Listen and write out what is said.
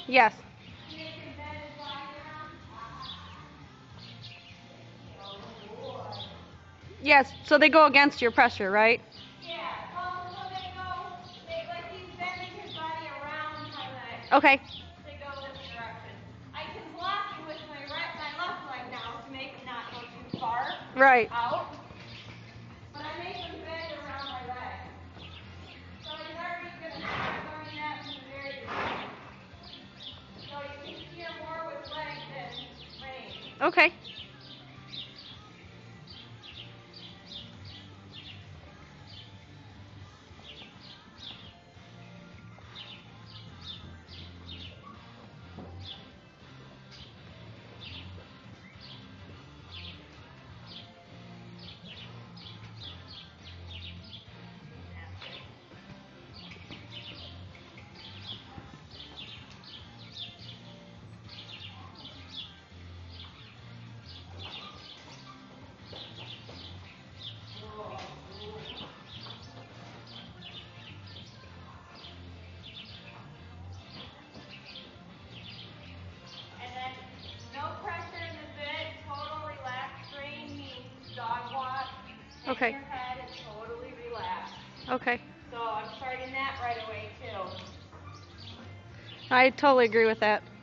Yes. Yes, so they go against your pressure, right? Yeah, well, so like he's bending his body around my leg. Okay. They go this direction. I can block him with my left leg now to make him not go too far Right. out. But I make him bend around my leg. So he's already going to start learning that from the very beginning. So you can steer more with leg than rein. Okay. And then no pressure in the bit, total relaxed rein means dog walk. And Okay. your head is totally relaxed. Okay. So I'm starting that right away too. I totally agree with that.